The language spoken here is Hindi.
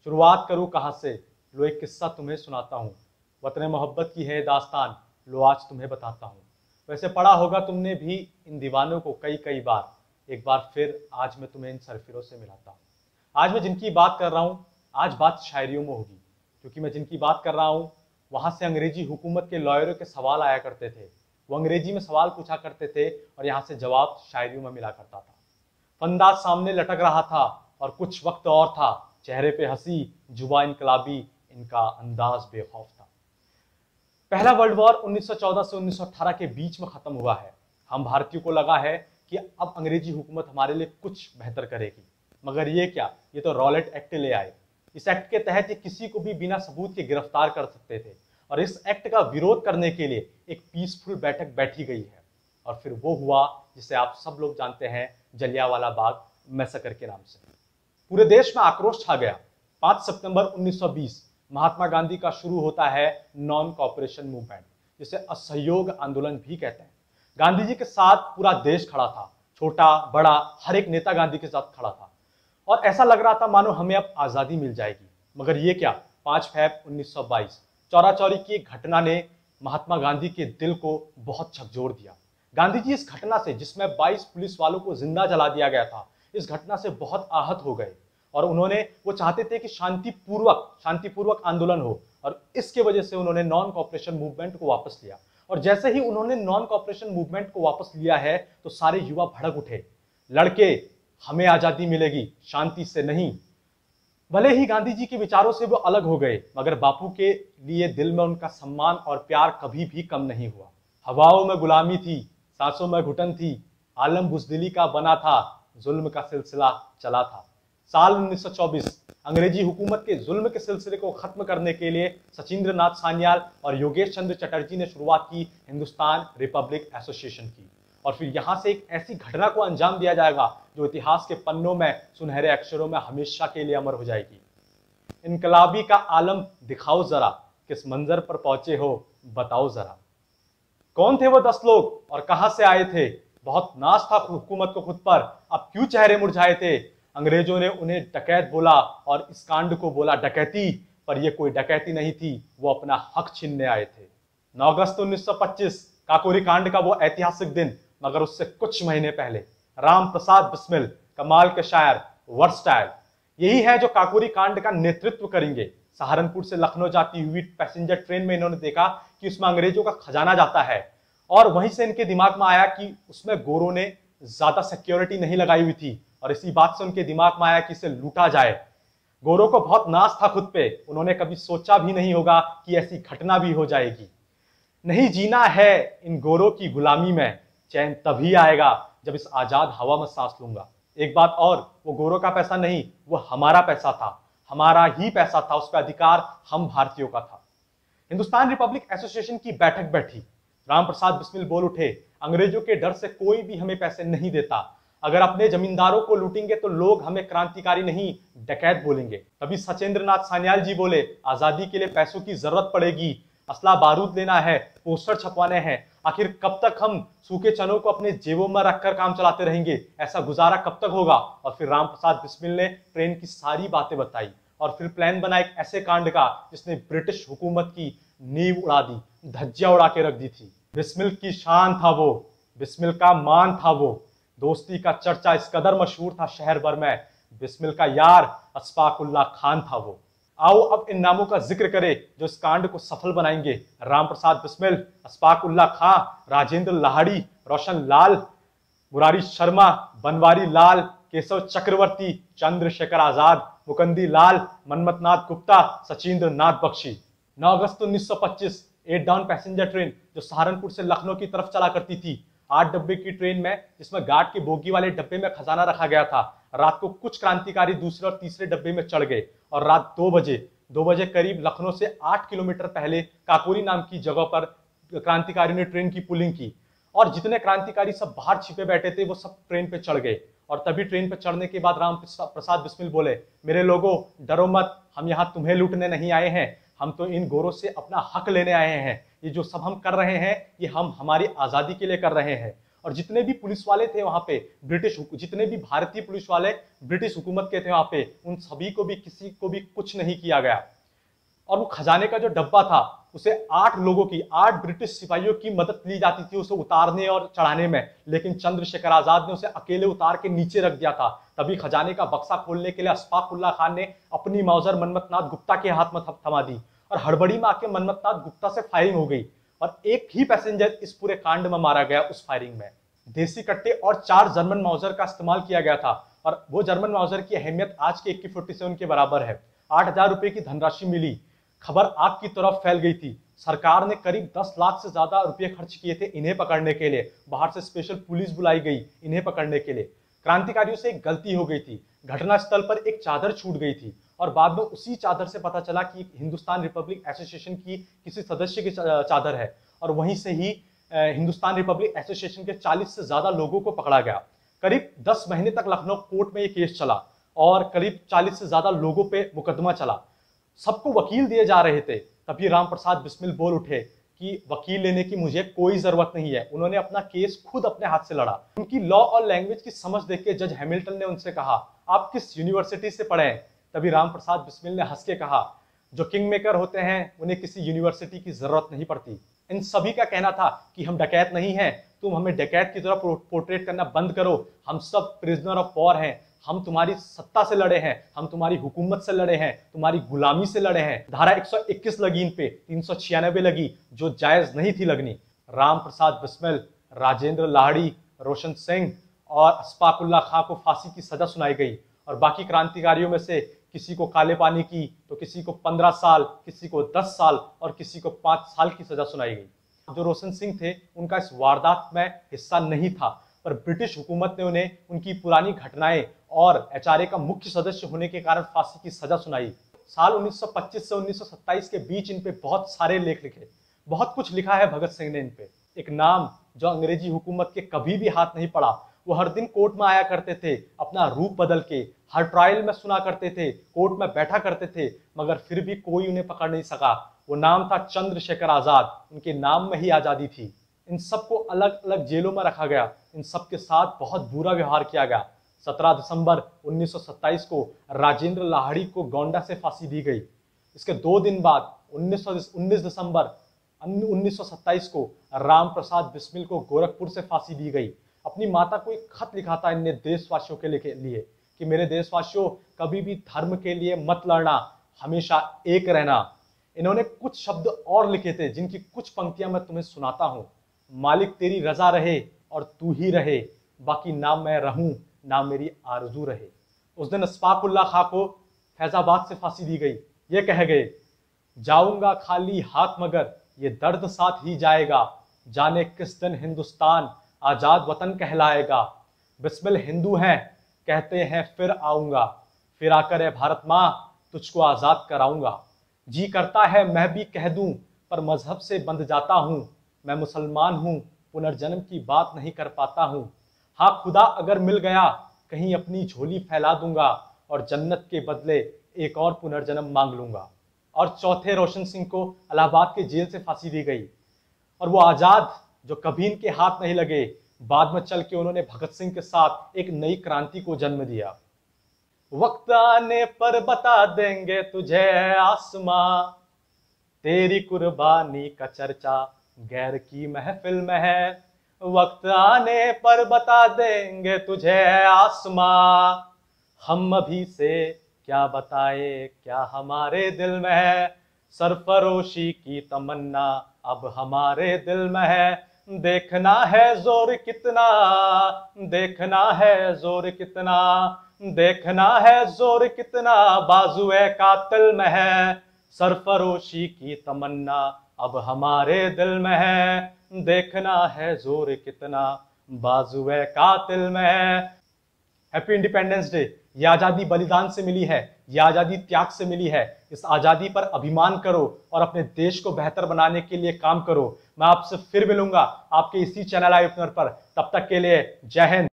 शुरुआत करूँ कहाँ से, लो एक किस्सा तुम्हें सुनाता हूँ। वतन मोहब्बत की है दास्तान, लो आज तुम्हें बताता हूँ। वैसे पढ़ा होगा तुमने भी इन दीवानों को कई कई बार, एक बार फिर आज मैं तुम्हें इन सरफिरों से मिलाता हूँ। आज मैं जिनकी बात कर रहा हूँ, आज बात शायरियों में होगी, क्योंकि मैं जिनकी बात कर रहा हूँ वहां से अंग्रेजी हुकूमत के लॉयरों के सवाल आया करते थे। वो अंग्रेजी में सवाल पूछा करते थे और यहाँ से जवाब शायरियों में मिला करता था। फंदा सामने लटक रहा था और कुछ वक्त और था, चेहरे पे हंसी, जुबा इनकलाबी, इनका अंदाज बेखौफ था। पहला वर्ल्ड वॉर 1914 से 1918 के बीच में खत्म हुआ है। हम भारतीयों को लगा है कि अब अंग्रेजी हुकूमत हमारे लिए कुछ बेहतर करेगी, मगर ये क्या, ये तो रॉलेट एक्ट ले आए। इस एक्ट के तहत ये किसी को भी बिना सबूत के गिरफ्तार कर सकते थे और इस एक्ट का विरोध करने के लिए एक पीसफुल बैठक बैठी गई है। और फिर वो हुआ जिसे आप सब लोग जानते हैं, जलियांवाला बाग मैसेकर के नाम से। पूरे देश में आक्रोश छा गया। 5 सितंबर 1920 महात्मा गांधी का शुरू होता है नॉन कॉपरेशन मूवमेंट, जिसे असहयोग आंदोलन भी कहते हैं। गांधी जी के साथ पूरा देश खड़ा था, छोटा बड़ा हर एक नेता गांधी के साथ खड़ा था और ऐसा लग रहा था मानो हमें अब आजादी मिल जाएगी। मगर ये क्या, 5 फरवरी 1922 चौरा चौरी की एक घटना ने महात्मा गांधी के दिल को बहुत झकझोर दिया। गांधी जी इस घटना से, जिसमें 22 पुलिस वालों को जिंदा जला दिया गया था, इस घटना से बहुत आहत हो गए और वो चाहते थे कि शांतिपूर्वक आंदोलन हो और इसके वजह से उन्होंने नॉन कॉपरेशन मूवमेंट को वापस लिया। और जैसे ही उन्होंने नॉन कॉपरेशन मूवमेंट को वापस लिया है तो सारे युवा भड़क उठे, लड़के हमें आजादी मिलेगी, शांति से नहीं। भले ही गांधी जी के विचारों से वो अलग हो गए, मगर बापू के लिए दिल में उनका सम्मान और प्यार कभी भी कम नहीं हुआ। हवाओं में गुलामी थी, सांसों में घुटन थी, आलम बुज़दिली का बना था, जुल्म का सिलसिला चला था। साल 1924 अंग्रेजी हुकूमत के जुल्म के सिलसिले को खत्म करने के लिए सचिंद्र नाथ सान्याल और योगेश चंद्र चटर्जी ने शुरुआत की हिंदुस्तान रिपब्लिक एसोसिएशन की। और फिर यहां से एक ऐसी घटना को अंजाम दिया जाएगा जो इतिहास के पन्नों में सुनहरे अक्षरों में हमेशा के लिए अमर हो जाएगी। इनकलाबी का आलम दिखाओ जरा, किस मंजर पर पहुंचे हो बताओ जरा। कौन थे वो 10 लोग और कहां से आए थे? बहुत नाज था हुकूमत को खुद पर, अब क्यों चेहरे मुरझाए थे? अंग्रेजों ने उन्हें डकैत बोला और इस कांड को बोला डकैती, पर यह कोई डकैती नहीं थी, वो अपना हक छीनने आए थे। 9 अगस्त 1925 काकोरी कांड का वो ऐतिहासिक दिन, मगर उससे कुछ महीने पहले राम प्रसाद बिस्मिल, कमाल के शायर, वर्सटाइल, यही है जो काकोरी कांड का नेतृत्व करेंगे। सहारनपुर से लखनऊ जाती हुई पैसेंजर ट्रेन में इन्होंने देखा कि उसमें अंग्रेजों का खजाना जाता है और वहीं से इनके दिमाग में आया कि उसमें गोरों ने ज्यादा सिक्योरिटी नहीं लगाई हुई थी और इसी बात से उनके दिमाग में आया कि इसे लूटा जाए। गोरों को बहुत नाज था खुद पे, उन्होंने कभी सोचा भी नहीं होगा कि ऐसी घटना भी हो जाएगी। नहीं जीना है इन गोरों की गुलामी में, चैन तभी आएगा जब इस आजाद हवा में सांस लूंगा। एक बात और, वो गोरों का पैसा नहीं, वो हमारा पैसा था, हमारा ही पैसा था, उस पर अधिकार हम भारतीयों का था। हिंदुस्तान रिपब्लिक एसोसिएशन की बैठक बैठी। राम प्रसाद बिस्मिल बोल उठे, अंग्रेजों के डर से कोई भी हमें पैसे नहीं देता। अगर अपने जमींदारों को लूटेंगे तो लोग हमें क्रांतिकारी नहीं डकैत बोलेंगे। तभी सचिंद्र नाथ सान्याल जी बोले, आजादी के लिए पैसों की जरूरत पड़ेगी, असला बारूद लेना है, पोस्टर छपवाने हैं, आखिर कब तक हम सूखे चनों को अपने जेबों में रखकर काम चलाते रहेंगे? ऐसा गुजारा कब तक होगा? और फिर राम प्रसाद बिस्मिल ने ट्रेन की सारी बातें बताई और फिर प्लान बना एक ऐसे कांड का जिसने ब्रिटिश हुकूमत की नींव उड़ा दी, धज्जियां उड़ा के रख दी थी। बिस्मिल की शान था वो, बिस्मिल का मान था वो, दोस्ती का चर्चा इस कदर मशहूर था शहर भर में, बिस्मिल का यार अशफाकुल्ला खान था वो। आओ अब इन नामों का जिक्र करें जो इस कांड को सफल बनाएंगे। राम प्रसाद बिस्मिल, अशफाकुल्ला खां, राजेंद्र लाहिड़ी, रोशन लाल, मुरारी शर्मा, बनवारी लाल, केशव चक्रवर्ती, चंद्रशेखर आजाद, मुकंदी लाल, मनमथनाथ गुप्ता, सचिंद्र नाथ बख्शी। 9 अगस्त 1925 8 डाउन पैसेंजर ट्रेन जो सहारनपुर से लखनऊ की तरफ चला करती थी, 8 डब्बे की ट्रेन में, जिसमें गार्ड के बोगी वाले डब्बे में खजाना रखा गया था। रात को कुछ क्रांतिकारी दूसरे और तीसरे डब्बे में चढ़ गए और रात 2 बजे करीब लखनऊ से 8 किलोमीटर पहले काकोरी नाम की जगह पर क्रांतिकारी ने ट्रेन की पुलिंग की और जितने क्रांतिकारी सब बाहर छिपे बैठे थे वो सब ट्रेन पे चढ़ गए। और तभी ट्रेन पे चढ़ने के बाद राम प्रसाद बिस्मिल बोले, मेरे लोगों डरो मत, हम यहाँ तुम्हें लूटने नहीं आए हैं, हम तो इन गोरों से अपना हक लेने आए हैं। ये जो सब हम कर रहे हैं ये हम हमारी आजादी के लिए कर रहे हैं। और जितने भी पुलिस वाले थे वहां पे जितने भी भारतीय पुलिस वाले ब्रिटिश हुकूमत के थे वहां पे, उन सभी को भी किसी को भी कुछ नहीं किया गया। और वो खजाने का जो डब्बा था उसे 8 ब्रिटिश सिपाहियों की मदद ली जाती थी उसे उतारने और चढ़ाने में, लेकिन चंद्रशेखर आजाद ने उसे अकेले उतार के नीचे रख दिया था। तभी खजाने का बक्सा खोलने के लिए अशफाक उल्लाह खान ने अपनी मौजर मनमथनाथ गुप्ता के हाथ में थमा दी और हड़बड़ी में आके मनमथनाथ गुप्ता से फायरिंग हो गई और एक ही पैसेंजर इस पूरे कांड में मारा गया उस फायरिंग में। देसी कट्टे और 4 जर्मन माउजर का इस्तेमाल किया गया था और वो जर्मन माउजर की अहमियत आज के AK-47 के बराबर है। 8,000 रुपए की धनराशि मिली। खबर आग की तरफ फैल गई थी। सरकार ने करीब 10 लाख से ज्यादा रुपए खर्च किए थे इन्हें पकड़ने के लिए। बाहर से स्पेशल पुलिस बुलाई गई इन्हें पकड़ने के लिए। क्रांतिकारियों से एक गलती हो गई थी। घटनास्थल पर एक चादर छूट गई थी और बाद में उसी चादर से पता चला कि हिंदुस्तान रिपब्लिक एसोसिएशन की किसी सदस्य की चादर है और वहीं से ही हिंदुस्तान रिपब्लिक एसोसिएशन के 40 से ज्यादा लोगों को पकड़ा गया। करीब 10 महीने तक लखनऊ कोर्ट में यह केस चला और करीब 40 से ज्यादा लोगों पे मुकदमा चला। सबको वकील दिए जा रहे थे। तभी राम प्रसाद बिस्मिल बोल उठे कि वकील लेने की मुझे कोई जरूरत नहीं है। उन्होंने अपना केस खुद अपने हाथ से लड़ा। उनकी लॉ और लैंग्वेज की समझ देख के जज हैमिल्टन ने उनसे कहा, आप किस यूनिवर्सिटी से पढ़े हैं? तभी राम प्रसाद बिस्मिल ने हंस के कहा, जो किंग मेकर होते हैं उन्हें किसी यूनिवर्सिटी की जरूरत नहीं पड़ती। इन सभी का कहना था कि हम डकैत नहीं हैं, तुम हमें डकैत की तरह पोर्ट्रेट करना बंद करो, हम सब प्रिजनर ऑफ वॉर हैं, हम तुम्हारी सत्ता से लड़े हैं, हम तुम्हारी हुकूमत से लड़े हैं, तुम्हारी गुलामी से लड़े हैं। धारा 121 लगी इन पे, 396 लगी जो जायज नहीं थी लगनी। राम प्रसाद बिस्मिल, राजेंद्र लाहिड़ी, रोशन सिंह और अशफाक उल्लाह खां को फांसी की सजा सुनाई गई और बाकी क्रांतिकारियों में से किसी को काले पानी की तो किसी को 15 साल, किसी को 10 साल और किसी को 5 साल की सजा सुनाई गई। जो रोशन सिंह थे उनका इस वारदात में हिस्सा नहीं था, पर ब्रिटिश हुकूमत ने उन्हें उनकी पुरानी घटनाएं और HRA का मुख्य सदस्य होने के कारण फांसी की सजा सुनाई। साल 1925 से 1927 के बीच इन पे बहुत सारे लेख लिखे, बहुत कुछ लिखा है भगत सिंह ने इन पे। एक नाम जो अंग्रेजी हुकूमत के कभी भी हाथ नहीं पड़ा। वो हर दिन कोर्ट में आया करते थे अपना रूप बदल के, हर ट्रायल में सुना करते थे, कोर्ट में बैठा करते थे, मगर फिर भी कोई उन्हें पकड़ नहीं सका। वो नाम था चंद्रशेखर आजाद। उनके नाम में ही आजादी थी। इन सबको अलग अलग जेलों में रखा गया। इन सब के साथ बहुत बुरा व्यवहार किया गया। 17 दिसंबर 1927 को राजेंद्र लाहिड़ी को गोंडा से फांसी दी गई। इसके 2 दिन बाद 19 दिसंबर 1927 को राम प्रसाद बिस्मिल को गोरखपुर से फांसी दी गई। अपनी माता को एक खत लिखा था इनने देशवासियों के लिए कि मेरे देशवासियों, कभी भी धर्म के लिए मत लड़ना, हमेशा एक रहना। इन्होंने कुछ शब्द और लिखे थे जिनकी कुछ पंक्तियां मैं तुम्हें सुनाता हूं। मालिक तेरी रजा रहे और तू ही रहे, बाकी ना मैं रहूं ना मेरी आरजू रहे। उस दिन अशफाक उल्लाह खां को फैजाबाद से फांसी दी गई। ये कह गए, जाऊंगा खाली हाथ मगर ये दर्द साथ ही जाएगा, जाने किस दिन हिंदुस्तान आजाद वतन कहलाएगा। बिस्मिल हिंदू हैं कहते हैं फिर आऊंगा, फिर आकर है भारत माँ तुझको आजाद कराऊंगा। जी करता है मैं भी कह दूं पर मजहब से बंध जाता हूं, मैं मुसलमान हूं पुनर्जन्म की बात नहीं कर पाता हूं। हाँ खुदा अगर मिल गया कहीं अपनी झोली फैला दूंगा और जन्नत के बदले एक और पुनर्जन्म मांग लूंगा। और चौथे रोशन सिंह को इलाहाबाद के जेल से फांसी दी गई और वो आजाद जो कभी इनके हाथ नहीं लगे, बाद में चल के उन्होंने भगत सिंह के साथ एक नई क्रांति को जन्म दिया। वक्त आने पर बता देंगे तुझे आसमां, तेरी कुर्बानी का चर्चा गैर की महफिल में है। वक्त आने पर बता देंगे तुझे आसमां, हम अभी से क्या बताए क्या हमारे दिल में है। सरफरोशी की तमन्ना अब हमारे दिल में है। देखना है जोर कितना, देखना है जोर कितना, देखना है जोर कितना बाजुए कातिल में है। सरफरोशी की तमन्ना अब हमारे दिल में है, देखना है जोर कितना बाजुए कातिल में है। Happy independence day. ये आजादी बलिदान से मिली है, ये आजादी त्याग से मिली है। इस आजादी पर अभिमान करो और अपने देश को बेहतर बनाने के लिए काम करो। मैं आपसे फिर मिलूंगा आपके इसी चैनल आई ओपनर पर। तब तक के लिए जय हिंद।